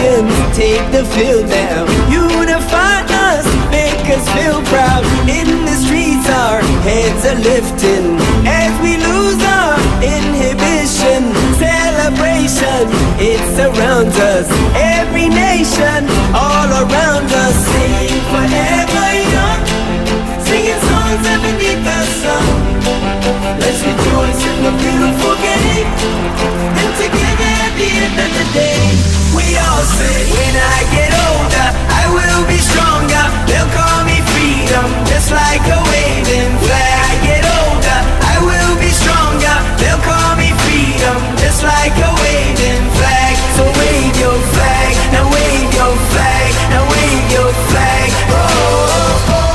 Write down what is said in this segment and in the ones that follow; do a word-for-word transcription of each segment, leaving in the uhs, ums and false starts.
champions take the field now. Unify us, make us feel proud. In the streets our heads are lifting as we lose our inhibition. Celebration, it surrounds us. Every nation, all around us. Sing forever young, singing songs underneath the sun. Let's rejoice in the beautiful game, and together at the end of the day, we all say, when I get older, I will be stronger. They'll call me freedom, just like a waving flag. I get older, I will be stronger. They'll call me freedom, just like a waving flag. So wave your flag, now wave your flag, now wave your flag. Oh, oh, oh.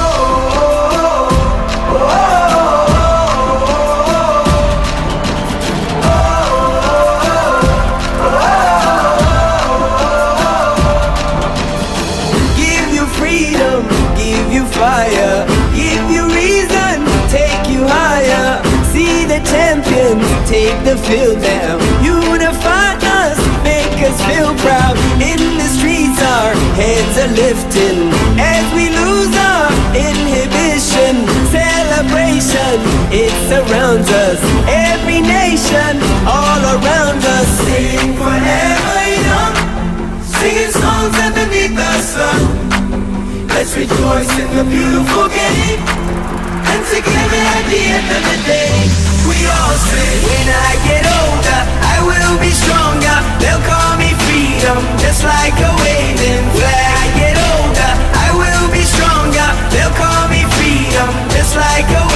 Fire, give you reason, take you higher. See the champions take the field now. Unify us, make us feel proud. In the streets our heads are lifting as we lose our inhibition. Celebration, it surrounds us. Every nation, all around us. Sing forever young, singing songs underneath the sun. Let's rejoice in the beautiful game, and together at the end of the day, we all say, when I get older, I will be stronger. They'll call me freedom, just like a waving flag. I get older, I will be stronger. They'll call me freedom, just like a